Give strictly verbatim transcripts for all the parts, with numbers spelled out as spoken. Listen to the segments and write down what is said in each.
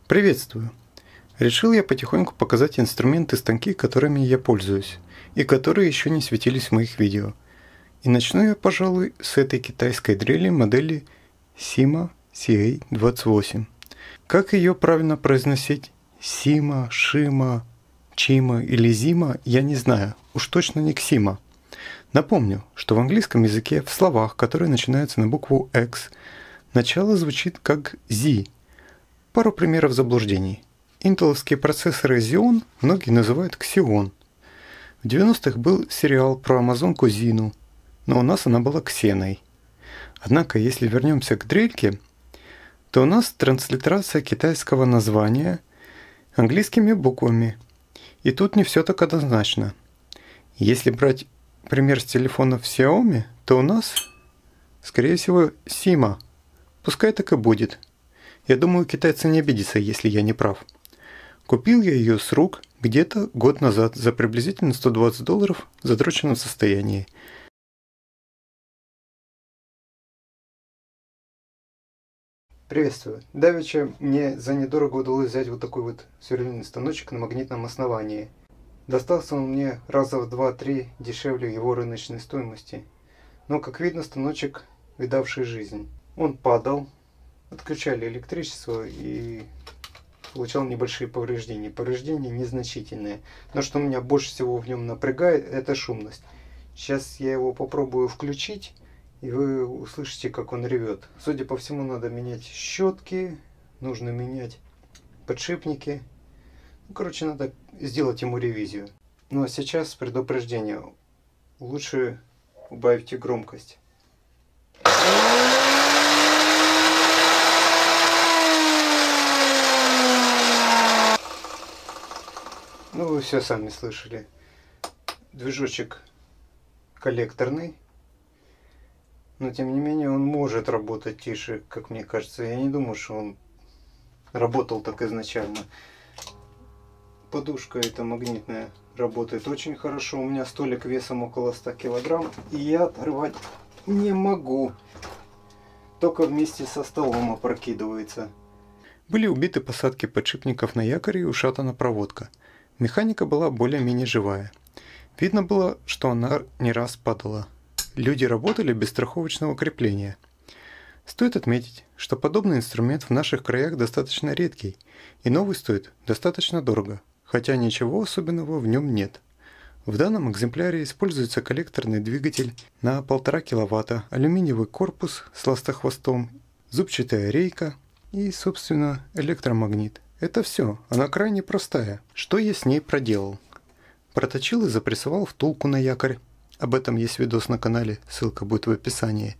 Приветствую! Решил я потихоньку показать инструменты и станки, которыми я пользуюсь, и которые еще не светились в моих видео. И начну я, пожалуй, с этой китайской дрели модели Sima си эй двадцать восемь. Как ее правильно произносить? Сима, Шима, Чима или Зима, я не знаю, уж точно не Ксима. Напомню, что в английском языке в словах, которые начинаются на букву X, начало звучит как Z. Пару примеров заблуждений. Интеловские процессоры Xeon многие называют Xeon. В девяностых был сериал про амазонку Зину, но у нас она была Ксеной. Однако, если вернемся к дрельке, то у нас транслитерация китайского названия английскими буквами. И тут не все так однозначно. Если брать пример с телефонов Xiaomi, то у нас, скорее всего, Sima. Пускай так и будет. Я думаю, китайцы не обидятся, если я не прав. Купил я ее с рук где-то год назад за приблизительно сто двадцать долларов в задроченном состоянии. Приветствую. Давеча мне за недорого удалось взять вот такой вот сверлильный станочек на магнитном основании. Достался он мне раза в два-три дешевле его рыночной стоимости. Но, как видно, станочек, видавший жизнь. Он падал, отключали электричество и получал небольшие повреждения. Повреждения незначительные. Но что меня больше всего в нем напрягает, это шумность. Сейчас я его попробую включить, и вы услышите, как он ревет. Судя по всему, надо менять щетки, нужно менять подшипники. Ну, короче, надо сделать ему ревизию. Ну а сейчас предупреждение. Лучше убавьте громкость. Ну, вы все сами слышали. Движочек коллекторный. Но, тем не менее, он может работать тише, как мне кажется. Я не думаю, что он работал так изначально. Подушка эта магнитная работает очень хорошо. У меня столик весом около ста килограмм. И я оторвать не могу. Только вместе со столом опрокидывается. Были убиты посадки подшипников на якоре и ушатана проводка. Механика была более-менее живая. Видно было, что она не раз падала. Люди работали без страховочного крепления. Стоит отметить, что подобный инструмент в наших краях достаточно редкий, и новый стоит достаточно дорого, хотя ничего особенного в нем нет. В данном экземпляре используется коллекторный двигатель на полтора киловатта, алюминиевый корпус с ластохвостом, зубчатая рейка и, собственно, электромагнит. Это все, она крайне простая. Что я с ней проделал? Проточил и запрессовал втулку на якорь. Об этом есть видос на канале, ссылка будет в описании.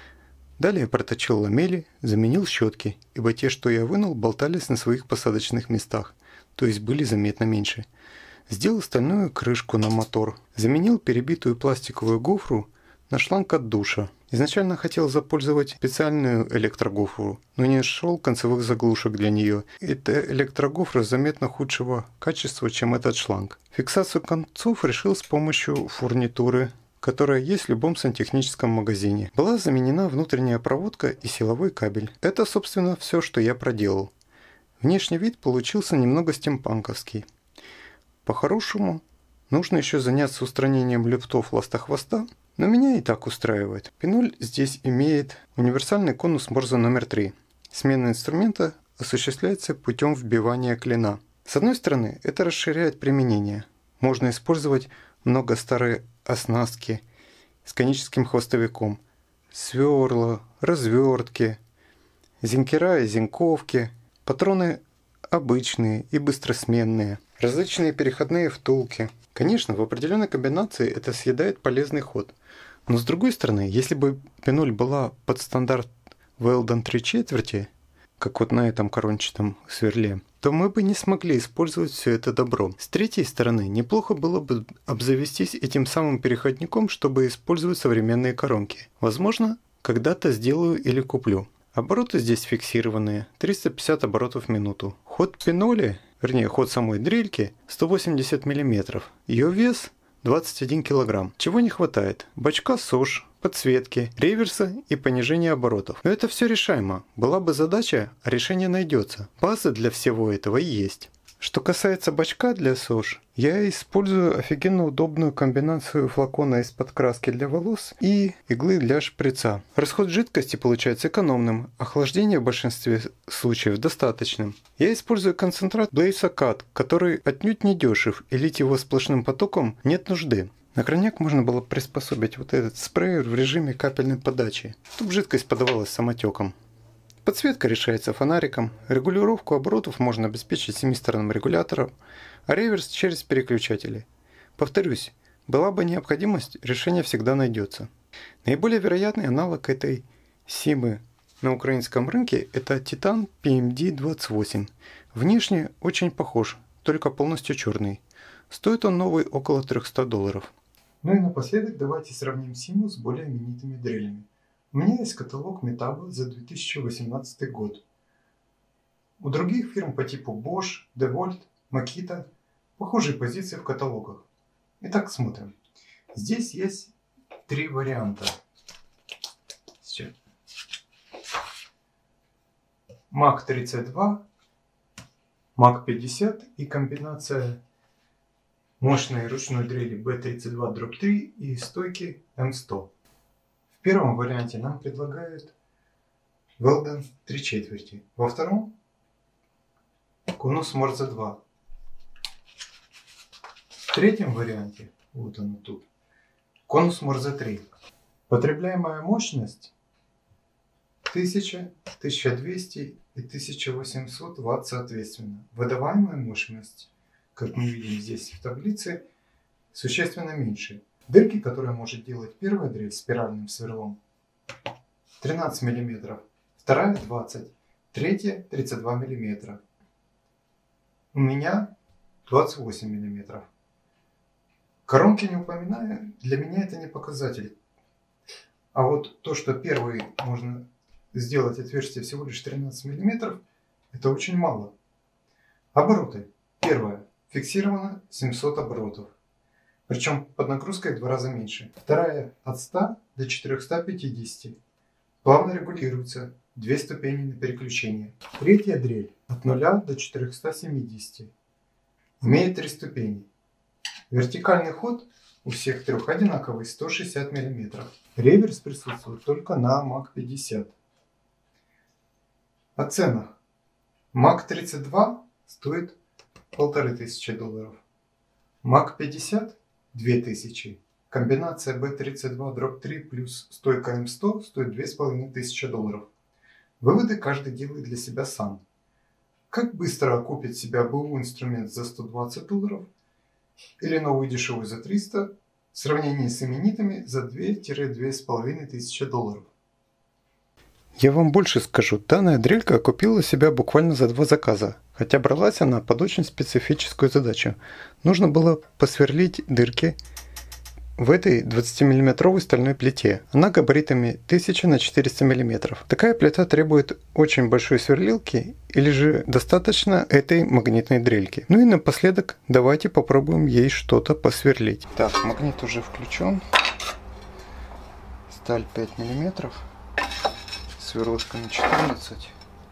Далее проточил ламели, заменил щетки, ибо те, что я вынул, болтались на своих посадочных местах, то есть были заметно меньше. Сделал стальную крышку на мотор, заменил перебитую пластиковую гофру на шланг от душа. Изначально хотел запользовать специальную электрогофру, но не нашел концевых заглушек для нее. Эта электрогофра заметно худшего качества, чем этот шланг. Фиксацию концов решил с помощью фурнитуры, которая есть в любом сантехническом магазине. Была заменена внутренняя проводка и силовой кабель. Это, собственно, все, что я проделал. Внешний вид получился немного стимпанковский. По-хорошему, нужно еще заняться устранением люфтов ластохвоста, но меня и так устраивает. Пиноль здесь имеет универсальный конус Морзе номер три. Смена инструмента осуществляется путем вбивания клина. С одной стороны, это расширяет применение. Можно использовать много старой оснастки с коническим хвостовиком, сверла, развертки, зенкера и зенковки, патроны обычные и быстросменные, различные переходные втулки. Конечно, в определенной комбинации это съедает полезный ход. Но с другой стороны, если бы пиноль была под стандарт Weldon три четверти, как вот на этом корончатом сверле, то мы бы не смогли использовать все это добро. С третьей стороны, неплохо было бы обзавестись этим самым переходником, чтобы использовать современные коронки. Возможно, когда-то сделаю или куплю. Обороты здесь фиксированные, триста пятьдесят оборотов в минуту. Ход пиноли, вернее ход самой дрельки, сто восемьдесят миллиметров. Ее вес двадцать один килограмм. Чего не хватает? Бачка СОЖ, подсветки, реверса и понижения оборотов. Но это все решаемо. Была бы задача, а решение найдется. База для всего этого есть. Что касается бачка для СОЖ, я использую офигенно удобную комбинацию флакона из-под краски для волос и иглы для шприца. Расход жидкости получается экономным, охлаждение в большинстве случаев достаточным. Я использую концентрат Blaze-Cut, который отнюдь не дешев, и лить его сплошным потоком нет нужды. На крайняк можно было приспособить вот этот спреер в режиме капельной подачи, чтобы жидкость подавалась самотеком. Подсветка решается фонариком, регулировку оборотов можно обеспечить семистороным регулятором, а реверс через переключатели. Повторюсь, была бы необходимость, решение всегда найдется. Наиболее вероятный аналог этой симы на украинском рынке – это Titan пи эм ди двадцать восемь. Внешне очень похож, только полностью черный. Стоит он новый около триста долларов. Ну и напоследок давайте сравним симу с более именитыми дрелями. У меня есть каталог Metabo за две тысячи восемнадцатый год. У других фирм по типу Bosch, DeWalt, Makita похожие позиции в каталогах. Итак, смотрим. Здесь есть три варианта. Сейчас. мак тридцать два, мак пятьдесят и комбинация мощной ручной дрели би тридцать два дробь три и стойки эм сто. В первом варианте нам предлагают Weldon три четверти. Во втором конус Морзе два. В третьем варианте, вот оно тут, конус Морзе три. Потребляемая мощность тысяча, тысяча двести и тысяча восемьсот ватт соответственно. Выдаваемая мощность, как мы видим здесь в таблице, существенно меньше. Дырки, которые может делать первая дрель спиральным сверлом, тринадцать миллиметров, вторая двадцать, третья тридцать два миллиметра. У меня двадцать восемь миллиметров. Коронки не упоминаю, для меня это не показатель. А вот то, что первый можно сделать отверстие всего лишь тринадцать миллиметров, это очень мало. Обороты. Первое. Фиксировано семьсот оборотов. Причем под нагрузкой в два раза меньше. Вторая от ста до четырёхсот пятидесяти. Плавно регулируется. Две ступени на переключение. Третья дрель от нуля до четырёхсот семидесяти. Имеет три ступени. Вертикальный ход у всех трех одинаковый, сто шестьдесят миллиметров. Реверс присутствует только на мак пятьдесят. О ценах. мак тридцать два стоит полторы тысячи долларов. мак пятьдесят две тысячи. Комбинация би тридцать два дробь три плюс стойка эм сто стоит две с половиной тысячи долларов. Выводы каждый делает для себя сам. Как быстро окупит себя БУ инструмент за сто двадцать долларов или новый дешевый за триста в сравнении с именитыми за две — две с половиной тысячи долларов. Я вам больше скажу, данная дрелька окупила себя буквально за два заказа, хотя бралась она под очень специфическую задачу. Нужно было посверлить дырки в этой двадцатимиллиметровой стальной плите. Она габаритами тысяча на четыреста миллиметров. Такая плита требует очень большой сверлилки или же достаточно этой магнитной дрельки. Ну и напоследок давайте попробуем ей что-то посверлить. Так, магнит уже включен. Сталь пять миллиметров. Сверлышка на четырнадцать.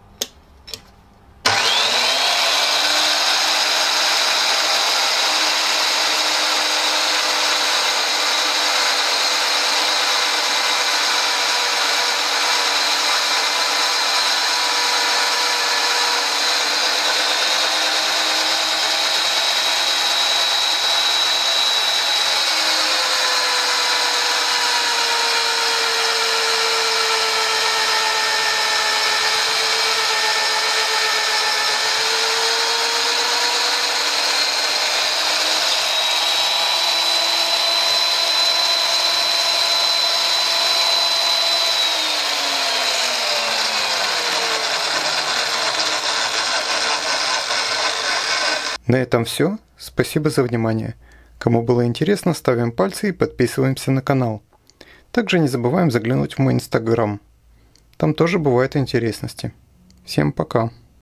На этом все. Спасибо за внимание. Кому было интересно, ставим пальцы и подписываемся на канал. Также не забываем заглянуть в мой инстаграм. Там тоже бывают интересности. Всем пока.